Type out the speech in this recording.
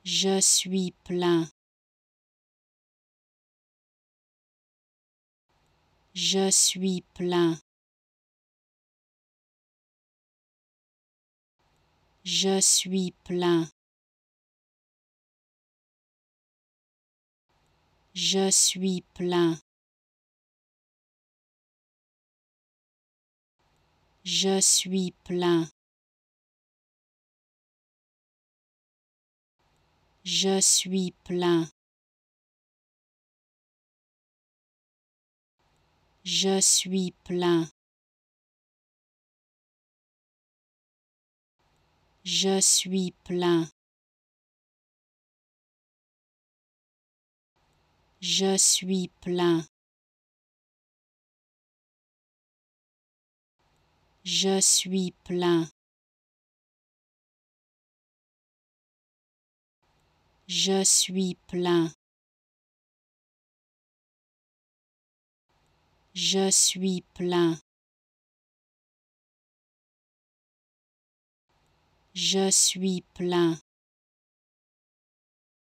Je suis plein. Je suis plein. Je suis plein. Je suis plein. Je suis plein. Je suis plein. Je suis plein. Je suis plein. Je suis plein. Je suis plein. Je suis plein. Je suis plein. Je suis plein.